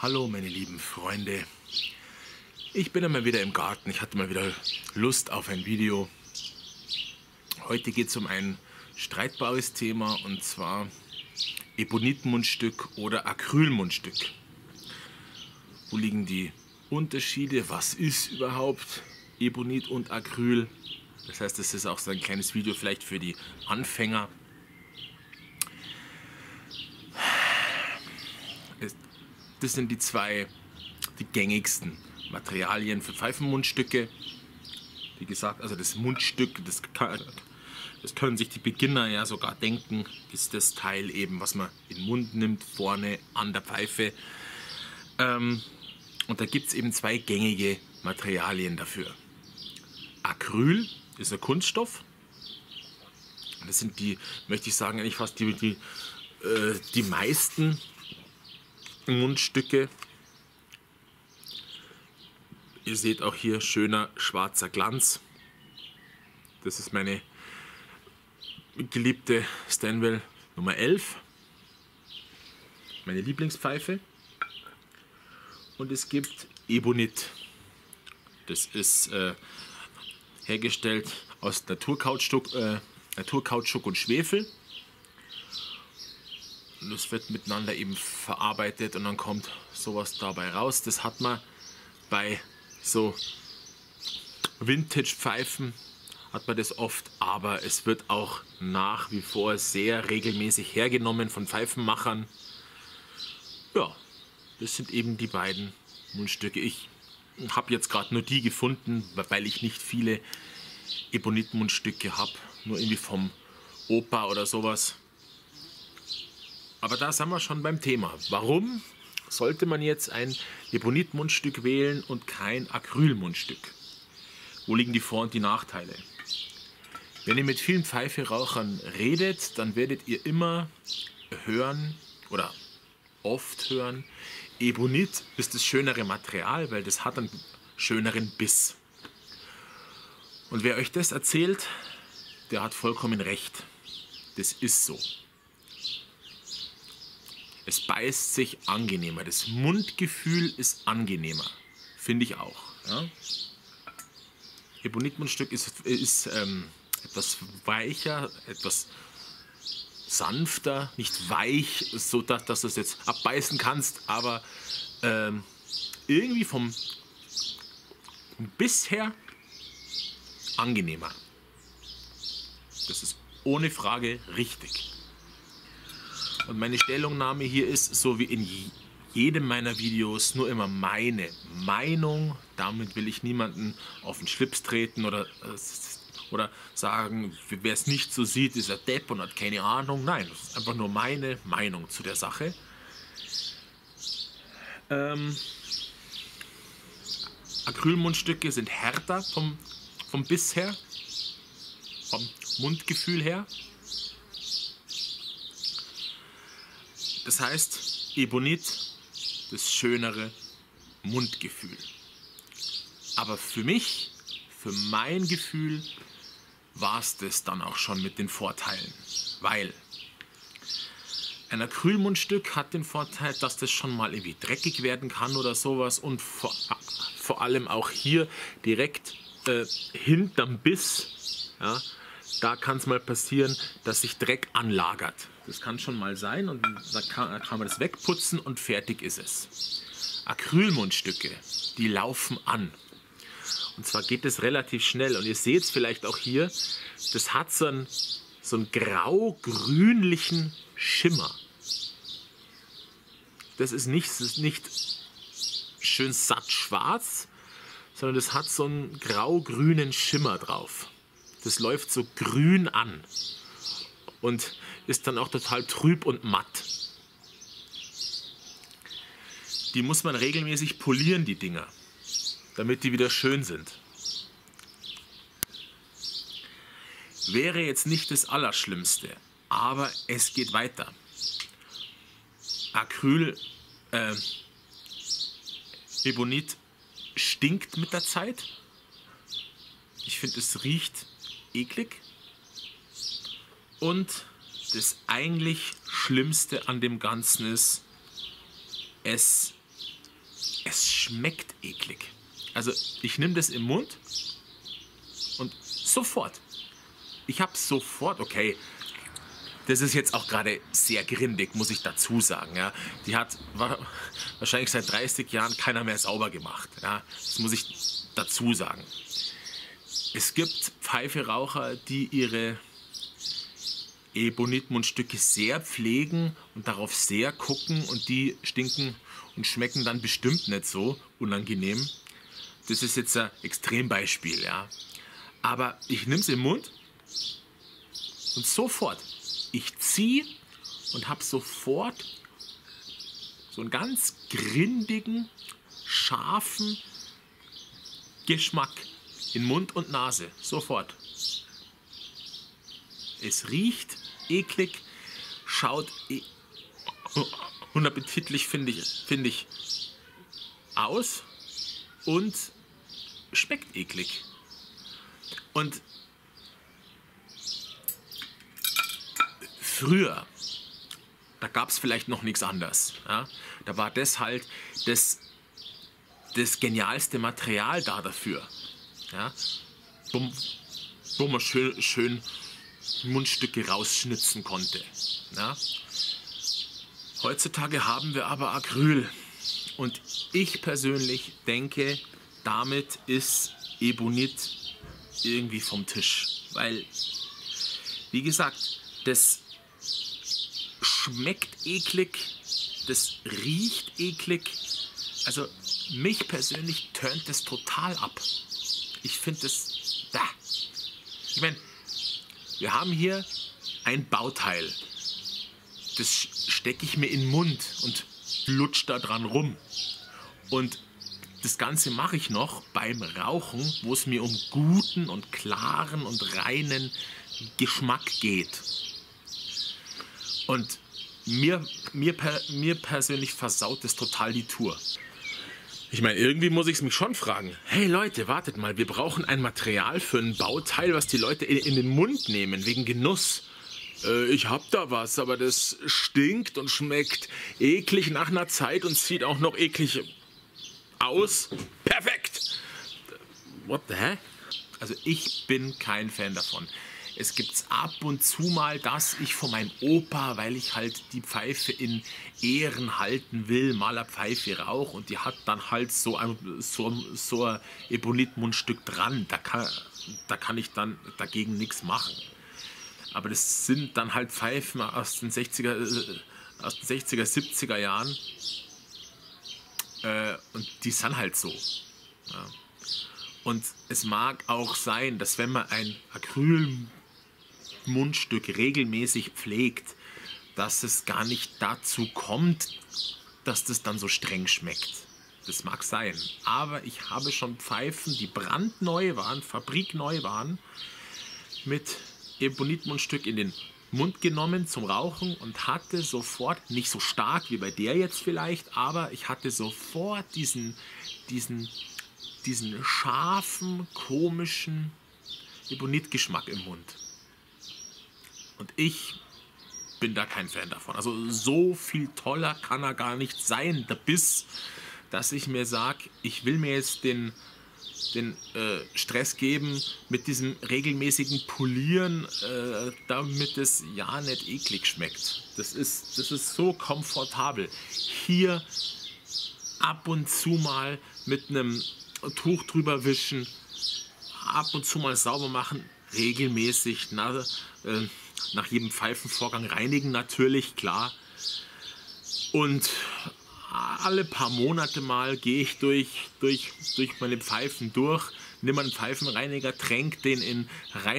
Hallo meine lieben Freunde, ich bin einmal wieder im Garten, ich hatte mal wieder Lust auf ein Video. Heute geht es um ein streitbares Thema und zwar Ebonit-Mundstück oder Acryl-Mundstück. Wo liegen die Unterschiede? Was ist überhaupt Ebonit und Acryl? Das heißt, das ist auch so ein kleines Video vielleicht für die Anfänger. Das sind die gängigsten Materialien für Pfeifenmundstücke. Wie gesagt, also das Mundstück, das können sich die Beginner ja sogar denken, ist das Teil eben, was man in den Mund nimmt, vorne an der Pfeife. Und da gibt es eben zwei gängige Materialien dafür. Acryl ist ein Kunststoff. Das sind die, möchte ich sagen, eigentlich fast die meisten Mundstücke. Ihr seht auch hier schöner schwarzer Glanz. Das ist meine geliebte Stanwell Nummer 11. Meine Lieblingspfeife. Und es gibt Ebonit. Das ist hergestellt aus Naturkautschuk und Schwefel. Und das wird miteinander eben verarbeitet und dann kommt sowas dabei raus. Das hat man bei so Vintage-Pfeifen hat man das oft, aber es wird auch nach wie vor sehr regelmäßig hergenommen von Pfeifenmachern. Ja, das sind eben die beiden Mundstücke. Ich habe jetzt gerade nur die gefunden, weil ich nicht viele Ebonit-Mundstücke habe, nur irgendwie vom Opa oder sowas. Aber da sind wir schon beim Thema. Warum sollte man jetzt ein Ebonit-Mundstück wählen und kein Acryl-Mundstück? Wo liegen die Vor- und die Nachteile? Wenn ihr mit vielen Pfeiferauchern redet, dann werdet ihr immer hören oder oft hören, Ebonit ist das schönere Material, weil das hat einen schöneren Biss. Und wer euch das erzählt, der hat vollkommen recht. Das ist so. Es beißt sich angenehmer. Das Mundgefühl ist angenehmer. Finde ich auch. Ja? Ebonit-Mundstück ist etwas weicher, etwas sanfter, nicht weich, so dass du es jetzt abbeißen kannst, aber irgendwie vom Biss her angenehmer. Das ist ohne Frage richtig. Und meine Stellungnahme hier ist, so wie in jedem meiner Videos, nur immer meine Meinung. Damit will ich niemanden auf den Schlips treten oder sagen, wer es nicht so sieht, ist ein Depp und hat keine Ahnung. Nein, das ist einfach nur meine Meinung zu der Sache. Acrylmundstücke sind härter vom Biss her, vom Mundgefühl her. Das heißt, Ebonit, das schönere Mundgefühl. Aber für mich, für mein Gefühl, war es das dann auch schon mit den Vorteilen. Weil ein Acrylmundstück hat den Vorteil, dass das schon mal irgendwie dreckig werden kann oder sowas. Und vor allem auch hier direkt hinterm Biss, ja, da kann es mal passieren, dass sich Dreck anlagert. Das kann schon mal sein und da kann man das wegputzen und fertig ist es. Acrylmundstücke, die laufen an. Und zwar geht es relativ schnell und ihr seht es vielleicht auch hier, das hat so einen grau-grünlichen Schimmer. Das ist nicht schön satt schwarz, sondern das hat so einen grau-grünen Schimmer drauf. Das läuft so grün an und ist dann auch total trüb und matt. Die muss man regelmäßig polieren, die Dinger, damit die wieder schön sind. Wäre jetzt nicht das Allerschlimmste, aber es geht weiter. Ebonit stinkt mit der Zeit. Ich finde, es riecht eklig. Und das eigentlich Schlimmste an dem Ganzen ist, es schmeckt eklig. Also ich nehme das im Mund und sofort. Ich habe sofort, okay, das ist jetzt auch gerade sehr grindig, muss ich dazu sagen. Ja. War wahrscheinlich seit 30 Jahren keiner mehr sauber gemacht. Ja. Das muss ich dazu sagen. Es gibt Pfeiferaucher, die ihre Ebonit-Mundstücke sehr pflegen und darauf sehr gucken und die stinken und schmecken dann bestimmt nicht so unangenehm. Das ist jetzt ein Extrembeispiel, ja. Aber ich nehme es im Mund und sofort, ich ziehe und habe sofort so einen ganz grindigen, scharfen Geschmack in Mund und Nase. Sofort. Es riecht eklig, schaut unappetitlich, finde ich, aus und schmeckt eklig. Und früher, da gab es vielleicht noch nichts anderes. Ja? Da war das halt das genialste Material da dafür. Ja? Wo man schön Mundstücke rausschnitzen konnte. Ja? Heutzutage haben wir aber Acryl. Und ich persönlich denke, damit ist Ebonit irgendwie vom Tisch. Weil, wie gesagt, das schmeckt eklig, das riecht eklig. Also mich persönlich turnt das total ab. Ich finde das... Ich meine, wir haben hier ein Bauteil. Das stecke ich mir in den Mund und lutsch da dran rum. Und das Ganze mache ich noch beim Rauchen, wo es mir um guten und klaren und reinen Geschmack geht. Und mir persönlich versaut das total die Tour. Ich meine, irgendwie muss ich es mich schon fragen. Hey Leute, wartet mal, wir brauchen ein Material für ein Bauteil, was die Leute in den Mund nehmen, wegen Genuss. Ich hab da was, aber das stinkt und schmeckt eklig nach einer Zeit und sieht auch noch eklig aus. Perfekt! What the heck? Also ich bin kein Fan davon. Es gibt ab und zu mal, dass ich von meinem Opa, weil ich halt die Pfeife in Ehren halten will, mal eine Pfeife rauche und die hat dann halt so ein Ebonit-Mundstück dran. Da kann ich dann dagegen nichts machen. Aber das sind dann halt Pfeifen aus den 60er, 70er Jahren. Und die sind halt so. Ja. Und es mag auch sein, dass wenn man ein Acrylmundstück regelmäßig pflegt, dass es gar nicht dazu kommt, dass das dann so streng schmeckt. Das mag sein. Aber ich habe schon Pfeifen, die brandneu waren, fabrikneu waren, mit Ebonit-Mundstück in den Mund genommen zum Rauchen und hatte sofort, nicht so stark wie bei der jetzt vielleicht, aber ich hatte sofort diesen scharfen, komischen Ebonit-Geschmack im Mund. Und ich bin da kein Fan davon. Also so viel toller kann er gar nicht sein, der Biss, dass ich mir sage, ich will mir jetzt den Stress geben mit diesem regelmäßigen Polieren, damit es ja nicht eklig schmeckt. Das ist so komfortabel. Hier ab und zu mal mit einem Tuch drüber wischen, ab und zu mal sauber machen, regelmäßig nach jedem Pfeifenvorgang reinigen natürlich, klar. Und alle paar Monate mal gehe ich durch meine Pfeifen durch, nehme einen Pfeifenreiniger, tränke den in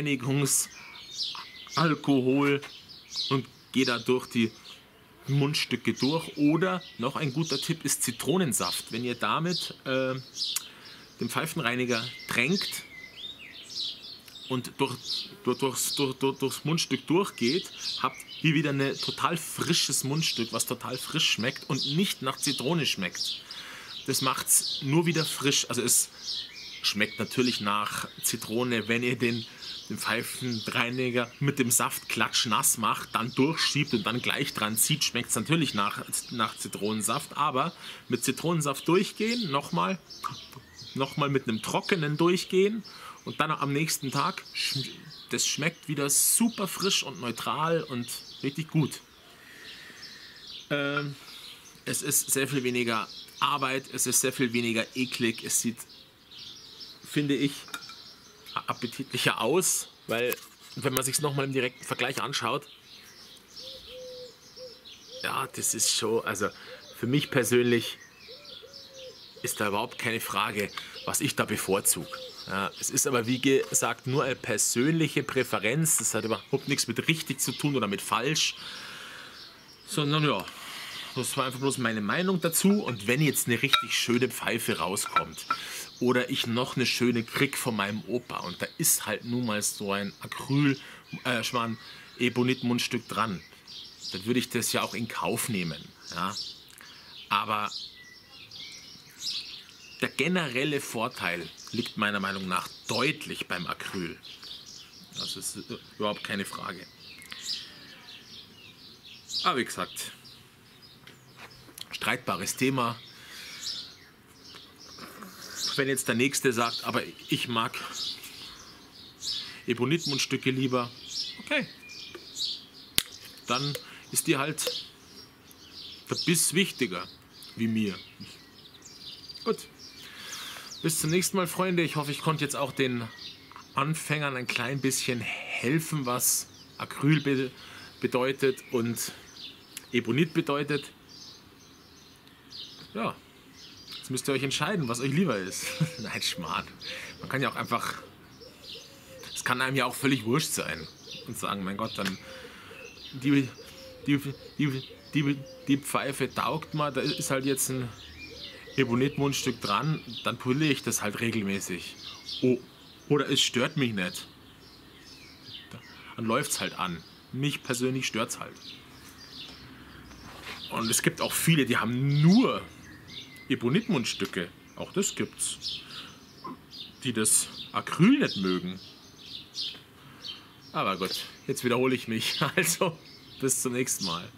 Reinigungsalkohol und gehe da durch die Mundstücke durch. Oder noch ein guter Tipp ist Zitronensaft. Wenn ihr damit den Pfeifenreiniger tränkt und durchs Mundstück durchgeht, habt ihr wieder ein total frisches Mundstück, was total frisch schmeckt und nicht nach Zitrone schmeckt. Das macht es nur wieder frisch. Also es schmeckt natürlich nach Zitrone, wenn ihr den Pfeifenreiniger mit dem Saft klatschnass macht, dann durchschiebt und dann gleich dran zieht, schmeckt es natürlich nach Zitronensaft. Aber mit Zitronensaft durchgehen, nochmal mit einem trockenen durchgehen und dann am nächsten Tag, das schmeckt wieder super frisch und neutral und richtig gut. Es ist sehr viel weniger Arbeit, es ist sehr viel weniger eklig, es sieht, finde ich, appetitlicher aus, weil wenn man sich es nochmal im direkten Vergleich anschaut, ja, das ist schon, also für mich persönlich ist da überhaupt keine Frage, was ich da bevorzuge. Ja, es ist aber wie gesagt nur eine persönliche Präferenz, das hat überhaupt nichts mit richtig zu tun oder mit falsch, sondern ja, das war einfach bloß meine Meinung dazu. Und wenn jetzt eine richtig schöne Pfeife rauskommt oder ich noch eine schöne krieg von meinem Opa und da ist halt nun mal so ein Ebonit-Mundstück dran, dann würde ich das ja auch in Kauf nehmen. Ja? Aber der generelle Vorteil liegt meiner Meinung nach deutlich beim Acryl. Das ist überhaupt keine Frage. Aber wie gesagt, streitbares Thema. Wenn jetzt der Nächste sagt, aber ich mag Ebonit-Mundstücke lieber, okay, dann ist dir halt der Biss wichtiger, wie mir. Gut, bis zum nächsten Mal, Freunde. Ich hoffe, ich konnte jetzt auch den Anfängern ein klein bisschen helfen, was Acryl bedeutet und Ebonit bedeutet. Ja, jetzt müsst ihr euch entscheiden, was euch lieber ist. Nein, Schmarrn. Man kann ja auch einfach, es kann einem ja auch völlig wurscht sein und sagen, mein Gott, dann die Pfeife taugt mal, da ist halt jetzt ein Ebonit-Mundstück dran, dann poliere ich das halt regelmäßig. Oh, oder es stört mich nicht. Dann läuft es halt an. Mich persönlich stört es halt. Und es gibt auch viele, die haben nur Ebonit-Mundstücke, auch das gibt's, die das Acryl nicht mögen. Aber gut, jetzt wiederhole ich mich. Also, bis zum nächsten Mal.